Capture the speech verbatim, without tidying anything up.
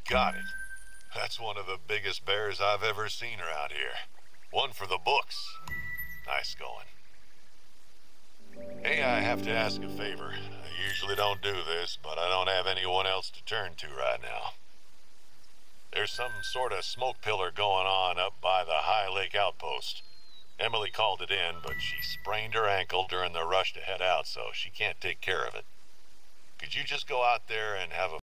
got it. That's one of the biggest bears I've ever seen around here. One for the books. Nice going. Hey, I have to ask a favor. I usually don't do this, but I don't have anyone else to turn to right now. There's some sort of smoke pillar going on up by the High Lake outpost. Emily called it in, but she sprained her ankle during the rush to head out, so she can't take care of it. Could you just go out there and have a